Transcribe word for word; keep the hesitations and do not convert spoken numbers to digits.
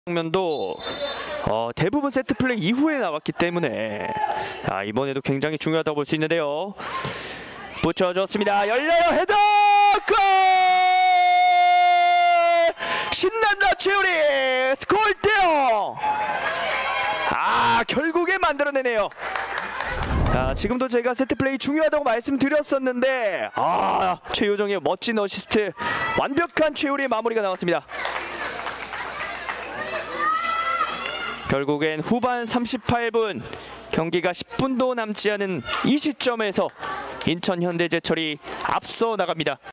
장면도 어, 대부분 세트 플레이 이후에 나왔기 때문에 아, 이번에도 굉장히 중요하다고 볼 수 있는데요. 붙여줬습니다. 열려요. 헤더! 골! 신난다 최우리! 스코어 일 대 영! 아, 결국에 만들어내네요. 아, 지금도 제가 세트 플레이 중요하다고 말씀드렸었는데 아, 최효정의 멋진 어시스트, 완벽한 최우리의 마무리가 나왔습니다. 결국엔 후반 삼십팔 분, 경기가 십 분도 남지 않은 이 시점에서 인천 현대제철이 앞서 나갑니다.